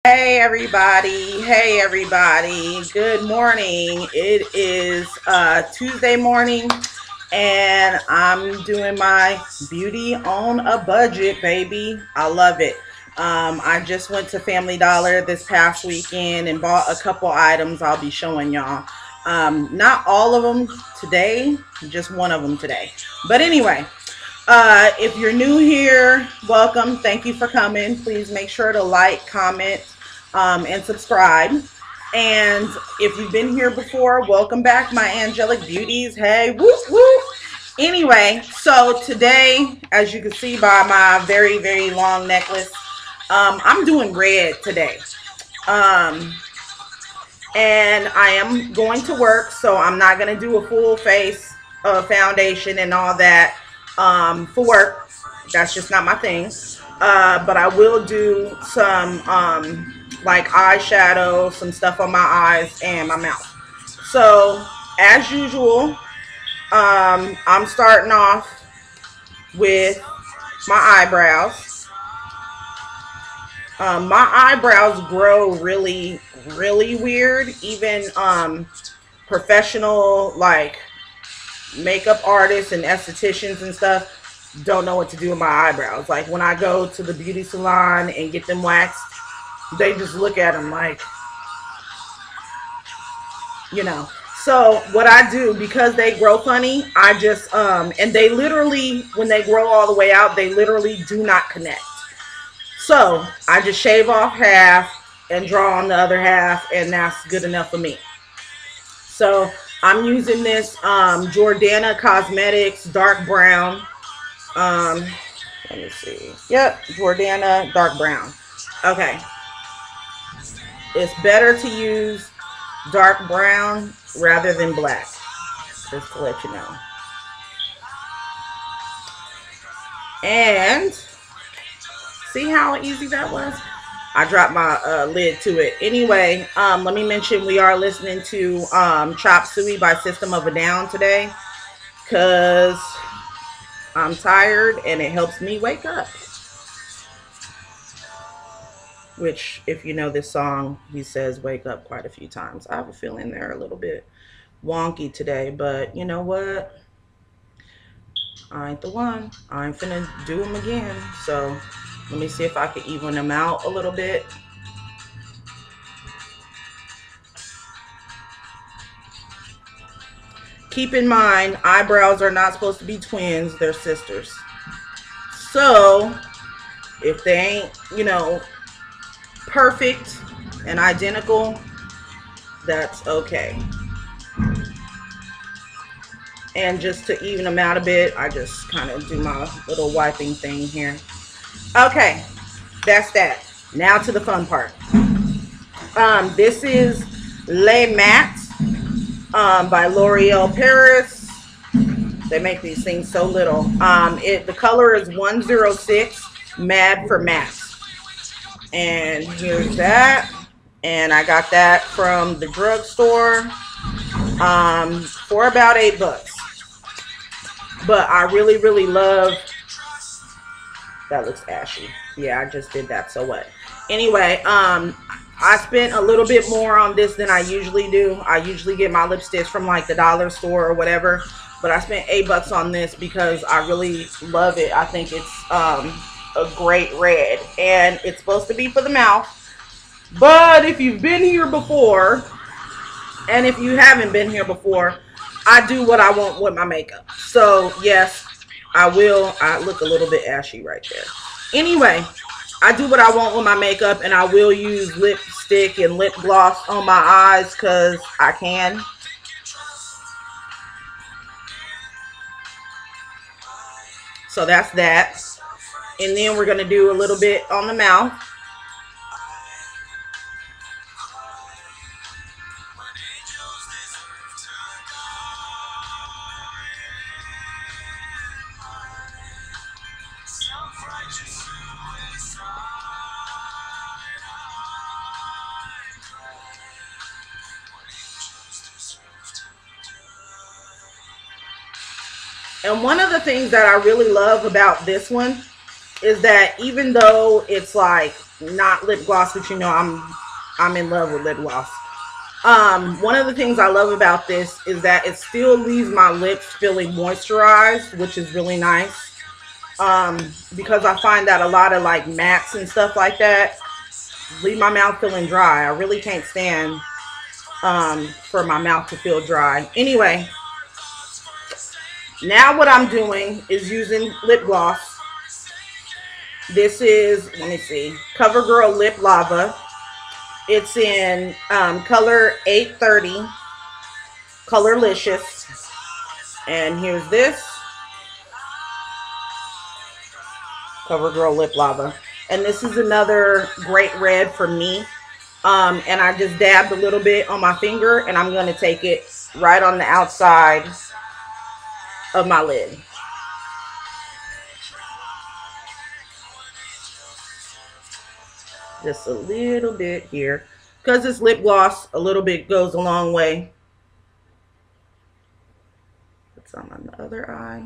Hey everybody, good morning. It is Tuesday morning and I'm doing my beauty on a budget, baby. I love it. I just went to Family Dollar this past weekend and bought a couple items I'll be showing y'all. Not all of them today, just one of them today. But anyway, if you're new here, welcome. Thank you for coming. Please make sure to like, comment, and subscribe. And if you've been here before, welcome back, my angelic beauties. Hey, whoop whoop. Anyway, so today, as you can see by my very, very long necklace, I'm doing red today. And I am going to work, so I'm not going to do a full face of foundation and all that for work. That's just not my thing. But I will do some like eyeshadow, some stuff on my eyes and my mouth. So as usual, I'm starting off with my eyebrows. My eyebrows grow really weird. Even professional like makeup artists and estheticians and stuff don't know what to do with my eyebrows. Like when I go to the beauty salon and get them waxed, they just look at them like, you know. So what I do, because they grow funny, I just and they literally, when they grow all the way out, they literally do not connect. So I just shave off half and draw on the other half, and that's good enough for me. So I'm using this Jordana Cosmetics dark brown. Let me see. Yep, Jordana dark brown. Okay. It's better to use dark brown rather than black, just to let you know. And see how easy that was? I dropped my lid to it. Anyway, let me mention we are listening to Chop Suey by System of a Down today, because I'm tired and it helps me wake up. Which, if you know this song, he says wake up quite a few times. I have a feeling they're a little bit wonky today, but you know what? I ain't the one. I ain't finna do them again. So let me see if I can even them out a little bit. Keep in mind, eyebrows are not supposed to be twins. They're sisters. So if they ain't, you know, perfect and identical, that's okay. And just to even them out a bit, I just kind of do my little wiping thing here. Okay, that's that. Now to the fun part. This is Les Matte by L'Oreal Paris. They make these things so little. The color is 106 Mad for Matte. And here's that. And I got that from the drugstore for about $8. But I really love, that looks ashy. Yeah, I just did that, so what? Anyway, I spent a little bit more on this than I usually do. I usually get my lipsticks from like the dollar store or whatever. But I spent $8 on this because I really love it. I think it's a great red, and it's supposed to be for the mouth. But if you've been here before, and if you haven't been here before, I do what I want with my makeup. So yes, I will. I look a little bit ashy right there. Anyway, I do what I want with my makeup, and I will use lipstick and lip gloss on my eyes because I can. So that's that. And then we're going to do a little bit on the mouth. And one of the things that I really love about this one is that even though it's like not lip gloss, but you know I'm in love with lip gloss. One of the things I love about this is that it still leaves my lips feeling moisturized, which is really nice. Because I find that a lot of like mattes and stuff like that leave my mouth feeling dry. I really can't stand for my mouth to feel dry. Anyway, now what I'm doing is using lip gloss. This is, let me see, CoverGirl Lip Lava. It's in color 830, Colorlicious. And here's this, CoverGirl Lip Lava. And this is another great red for me. And I just dabbed a little bit on my finger, and I'm going to take it right on the outside of my lid. Just a little bit here. Because it's lip gloss, a little bit goes a long way. Put some on the other eye.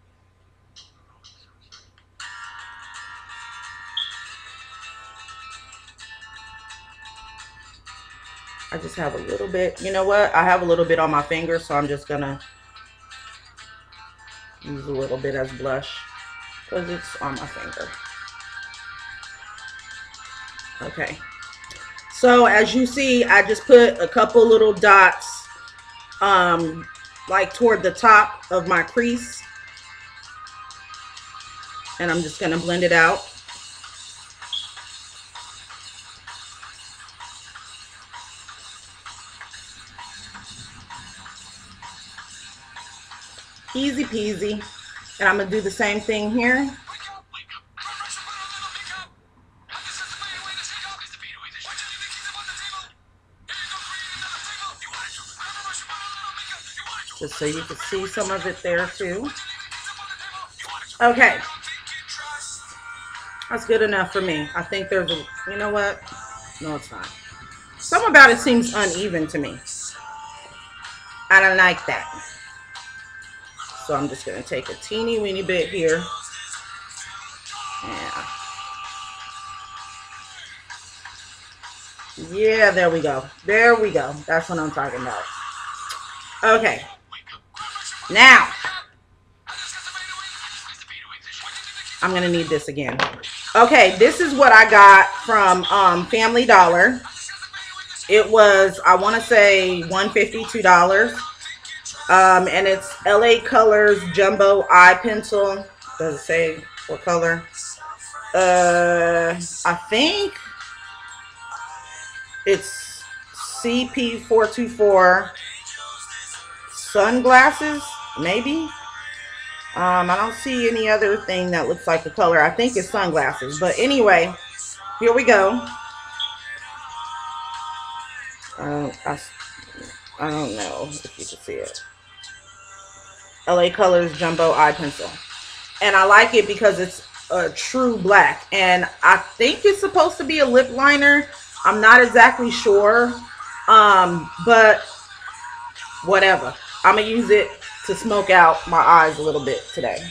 I just have a little bit. You know what? I have a little bit on my finger, so I'm just going to use a little bit as blush because it's on my finger. Okay. So as you see, I just put a couple little dots like toward the top of my crease. And I'm just going to blend it out. Easy peasy. And I'm going to do the same thing here. Just so you can see some of it there too. Okay. That's good enough for me. I think there's a, you know what? No, it's not. Something about it seems uneven to me. I don't like that. So I'm just going to take a teeny weeny bit here. Yeah, there we go. There we go. That's what I'm talking about. Okay. Now, I'm going to need this again. Okay, this is what I got from Family Dollar. It was, I want to say, $152. And it's LA Colors Jumbo Eye Pencil. Does it say what color? I think it's CP424 sunglasses, maybe. I don't see any other thing that looks like the color. I think it's sunglasses. But anyway, here we go. I don't know if you can see it. LA Colors Jumbo Eye Pencil. And I like it because it's a true black. And I think it's supposed to be a lip liner. I'm not exactly sure. But whatever. I'm going to use it to smoke out my eyes a little bit today.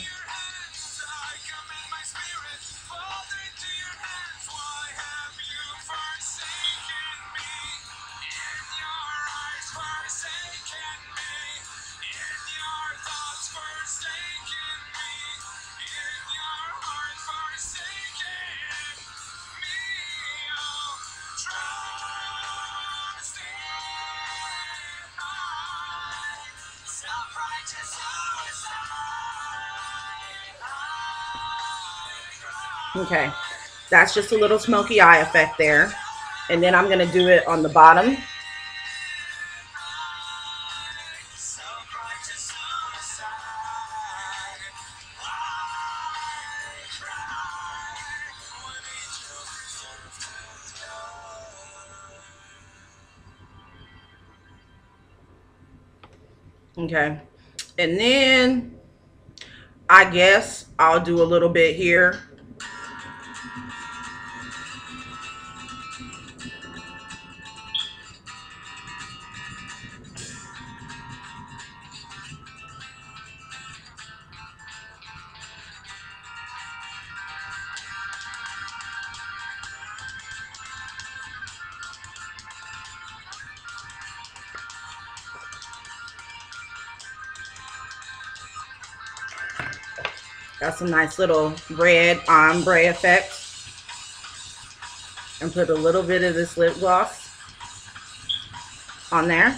Okay, that's just a little smoky eye effect there. And then I'm going to do it on the bottom. Okay, and then I guess I'll do a little bit here. Got some nice little red ombre effect. And put a little bit of this lip gloss on there.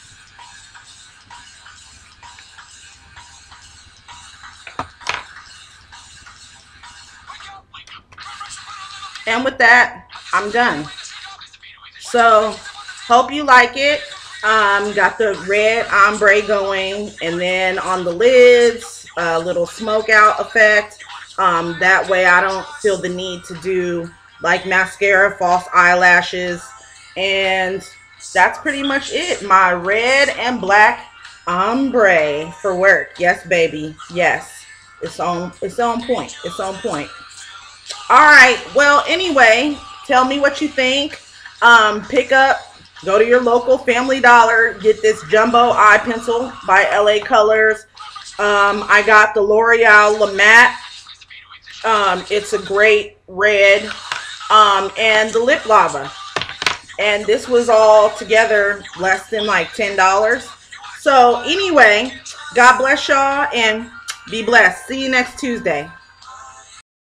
And with that, I'm done. So, hope you like it. Got the red ombre going, and then on the lids, a little smoke out effect. That way I don't feel the need to do like mascara, false eyelashes. And that's pretty much it. My red and black ombre for work. Yes, baby. Yes. It's on point. It's on point. All right. Well, anyway, tell me what you think. Go to your local Family Dollar. Get this jumbo eye pencil by LA Colors. I got the L'Oreal La Matte. It's a great red. And the lip lava. And this was all together less than like $10. So anyway, God bless y'all and be blessed. See you next Tuesday.